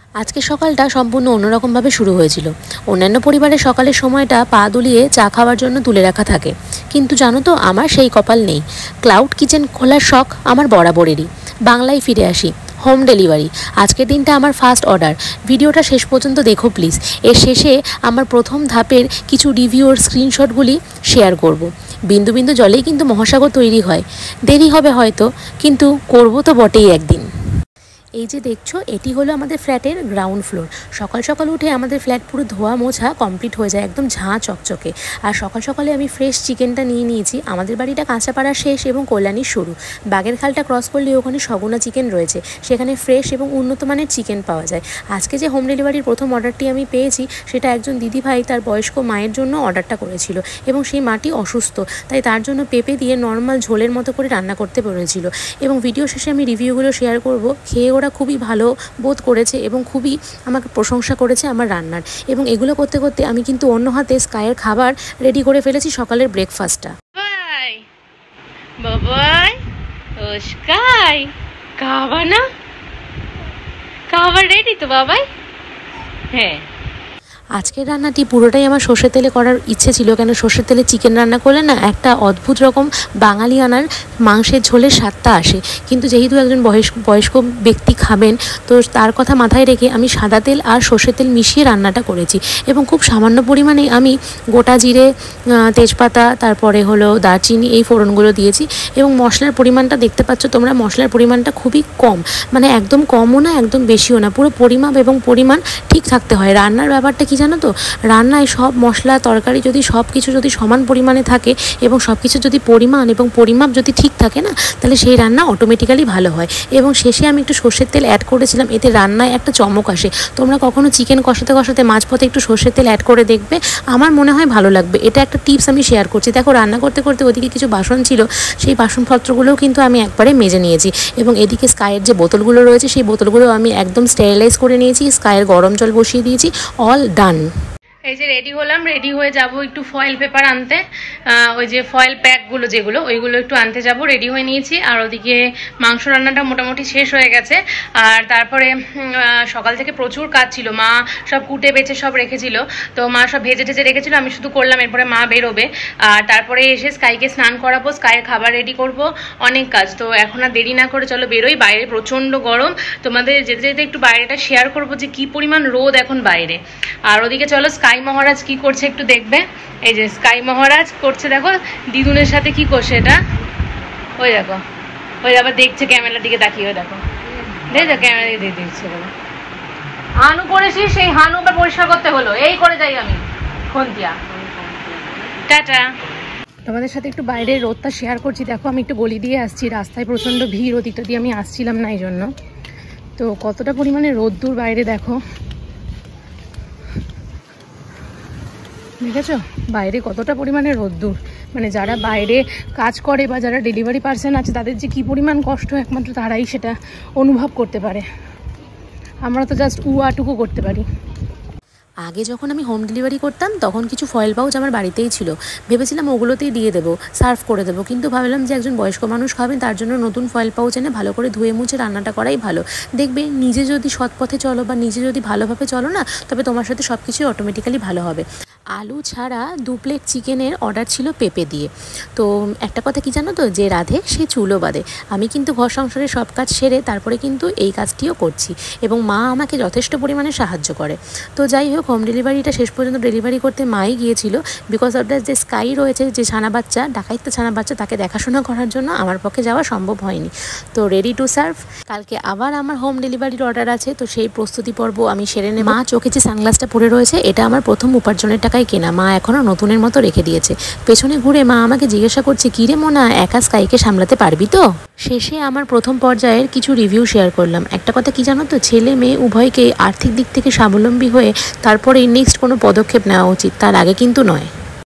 আজকে সকালটা সম্পূর্ণ অন্যরকমভাবে শুরু হয়েছিল। অন্যান্য পরিবারের সকালের সময়টা পা দুলিয়ে চা খাওয়ার জন্য তুলে রাখা থাকে, কিন্তু জানো তো আমার সেই কপাল নেই। ক্লাউড কিচেন খোলার শখ আমার বরাবরেরই। বাংলায় ফিরে আসি, হোম ডেলিভারি। আজকের দিনটা আমার ফার্স্ট অর্ডার। ভিডিওটা শেষ পর্যন্ত দেখো প্লিজ। এর শেষে আমার প্রথম ধাপের কিছু রিভিউ ওর স্ক্রিনশটগুলি শেয়ার করব। বিন্দু বিন্দু জলেই কিন্তু মহাসাগর তৈরি হয়। দেরি হবে হয়তো, কিন্তু করব তো বটেই একদিন। এই যে দেখছো, এটি হলো আমাদের ফ্ল্যাটের গ্রাউন্ড ফ্লোর। সকাল সকাল উঠে আমাদের ফ্ল্যাট পুরো ধোয়া মোছা কমপ্লিট হয়ে যায়, একদম ঝাঁ চকচকে। আর সকাল সকালে আমি ফ্রেশ চিকেনটা নিয়ে নিয়েছি। আমাদের বাড়িটা কাঁচাপাড়া শেষ এবং কল্যাণীর শুরু। বাগের খালটা ক্রস করলে ওখানে সগুনা চিকেন রয়েছে, সেখানে ফ্রেশ এবং উন্নত মানের চিকেন পাওয়া যায়। আজকে যে হোম ডেলিভারির প্রথম অর্ডারটি আমি পেয়েছি, সেটা একজন দিদিভাই তার বয়স্ক মায়ের জন্য অর্ডারটা করেছিল, এবং সেই মাটি অসুস্থ, তাই তার জন্য পেঁপে দিয়ে নর্মাল ঝোলের মতো করে রান্না করতে বলেছিল। এবং ভিডিও শেষে আমি রিভিউগুলো শেয়ার করব। খেয়ে ওরা খুবই ভালো বোধ করেছে এবং খুবই আমাকে প্রশংসা করেছে আমার রান্নার। এবং এগুলো করতে করতে আমি কিন্তু অন্য হাতে স্কাইয়ের খাবার রেডি করে ফেলেছি, সকালের ব্রেকফাস্টটা। বাবাই ও স্কাই, খাবার রেডি তো বাবাই? হ্যাঁ, আজকের রান্নাটি পুরোটাই আমার সর্ষের তেলে করার ইচ্ছে ছিল। কেন, সর্ষের তেলে চিকেন রান্না করলে না একটা অদ্ভুত রকম বাঙালিয়ানার মাংসের ঝোলের স্বাদটা আসে। কিন্তু যেহেতু একজন বয়স্ক ব্যক্তি খাবেন, তো তার কথা মাথায় রেখে আমি সাদা তেল আর সর্ষের তেল মিশিয়ে রান্নাটা করেছি। এবং খুব সামান্য পরিমাণে আমি গোটা জিরে, তেজপাতা, তারপরে হলো দারচিনি, এই ফোড়নগুলো দিয়েছি। এবং মশলার পরিমাণটা দেখতে পাচ্ছ তোমরা, মশলার পরিমাণটা খুবই কম, মানে একদম কমও না একদম বেশিও না, পুরো পরিমাপ এবং পরিমাণ ঠিক থাকতে হয়। রান্নার ব্যাপারটা কি জানো তো, রান্নায় সব মশলা তরকারি যদি সব কিছু যদি সমান পরিমাণে থাকে এবং সব কিছু যদি পরিমাণ এবং পরিমাপ যদি ঠিক থাকে না, তাহলে সেই রান্না অটোমেটিক্যালি ভালো হয়। এবং শেষে আমি একটু সর্ষের তেল অ্যাড করেছিলাম, এতে রান্নায় একটা চমক আসে। তোমরা কখনো চিকেন কষাতে কষাতে মাঝপথে একটু সর্ষের তেল অ্যাড করে দেখবে, আমার মনে হয় ভালো লাগবে। এটা একটা টিপস আমি শেয়ার করছি। দেখো, রান্না করতে করতে ওদিকে কিছু বাসন ছিল, সেই বাসনপত্রগুলোও কিন্তু আমি একবারে মেজে নিয়েছি। এবং এদিকে স্কাইয়ের যে বোতলগুলো রয়েছে, সেই বোতলগুলো আমি একদম স্টেরিলাইজ করে নিয়েছি। স্কাইয়ের গরম জল বসিয়ে দিয়েছি, অল ডান। এই যে রেডি হলাম, রেডি হয়ে যাব একটু ফয়েল পেপার আনতে। ওই যে ফয়েল প্যাকগুলো যেগুলো, ওইগুলো একটু আনতে যাব। রেডি হয়ে নিয়েছি। আর ওদিকে মাংস রান্নাটা মোটামুটি শেষ হয়ে গেছে। আর তারপরে সকাল থেকে প্রচুর কাজ ছিল, মা সব কুটে বেছে সব রেখেছিল, তো মা সব ভেজে টেজে রেখেছিল, আমি শুধু করলাম। এরপরে মা বেরোবে, আর তারপরে এসে স্কাইকে স্নান করাবো, স্কাইয়ের খাবার রেডি করব, অনেক কাজ। তো এখন আর দেরি না করে চলো বেরোই। বাইরে প্রচণ্ড গরম, তোমাদের যেতে যেতে একটু বাইরেটা শেয়ার করবো যে কি পরিমাণ রোদ এখন বাইরে। আর ওদিকে চলো স্কাই মহারাজ কি করছে একটু দেখবে। এই যে স্কাই মহারাজ করছে, দেখো দিদুনের সাথে কি করছে এটা। ওই দেখো, ওই আবার দেখছে ক্যামেরার দিকে তাকিয়ে, দেখো দেখো ক্যামেরা দিয়ে দেখছে। হানু করেছি, সেই হানু পরিষ্কার করতে হলো। এই করে যাই আমি খন্তিয়া। টাটা। তোমাদের সাথে একটু বাইরের রোদটা শেয়ার করছি। দেখো, আমি একটু গলি দিয়ে আসছি, রাস্তায় প্রচণ্ড ভিড়, ওদিকটা দিয়ে আমি আসছিলাম না এই জন্য। তো কতটা পরিমাণে রোদ্দুর বাইরে দেখো, দেখেছো বাইরে কতটা পরিমাণে রোদ্দুর। মানে যারা বাইরে কাজ করে বা যারা ডেলিভারি পার্সন আছে, তাদের যে কী পরিমাণ কষ্ট একমাত্র তারাই সেটা অনুভব করতে পারে। আমরা তো জাস্ট আটুকু করতে পারি। আগে যখন আমি হোম ডেলিভারি করতাম, তখন কিছু ফয়েল পাউচ আমার বাড়িতেই ছিল। ভেবেছিলাম ওগুলোতেই দিয়ে দেবো, সার্ভ করে দেবো, কিন্তু ভাবলাম যে একজন বয়স্ক মানুষ খাবেন, তার জন্য নতুন ফয়েল পাউচ এনে ভালো করে ধুয়ে মুছে রান্নাটা করাই ভালো। দেখবে নিজে যদি সৎ পথে চলো বা নিজে যদি ভালোভাবে চলো না, তবে তোমার সাথে সব কিছুই অটোমেটিক্যালি ভালো হবে। আলু ছাড়া 2 প্লেট চিকেনের অর্ডার ছিল পেঁপে দিয়ে। তো একটা কথা কি জানো তো, যে রাধে সে চুলো বাঁধে। আমি কিন্তু ঘর সংসারের সব কাজ সেরে তারপরে কিন্তু এই কাজটিও করছি, এবং মা আমাকে যথেষ্ট পরিমাণে সাহায্য করে। তো যাই হোক, হোম ডেলিভারিটা শেষ পর্যন্ত ডেলিভারি করতে মাই গিয়েছিল। বিকজ অফ দ্যাট যে স্কাই রয়েছে, যে ছানা বাচ্চা, ডাকাইত ছানা বাচ্চা, তাকে দেখাশোনা করার জন্য আমার পক্ষে যাওয়া সম্ভব হয়নি। তো রেডি টু সার্ভ। কালকে আবার আমার হোম ডেলিভারির অর্ডার আছে, তো সেই প্রস্তুতি পর্ব আমি সেরে নেব। মা চোখে যে সানগ্লাসটা পরে রয়েছে, এটা আমার প্রথম উপার্জনের টাকায় কেনা, মা এখনও নতুনের মতো রেখে দিয়েছে। পেছনে ঘুরে মা আমাকে জিজ্ঞাসা করছে, কী রে মোনা, একা স্কাইকে সামলাতে পারবি তো? শেষে আমার প্রথম পর্যায়ের কিছু রিভিউ শেয়ার করলাম। একটা কথা কি জানো তো, ছেলে মেয়ে উভয়কেই আর্থিক দিক থেকে স্বাবলম্বী হয়ে তারপরে নেক্সট কোনো পদক্ষেপ নেওয়া উচিত, তার আগে কিন্তু নয়।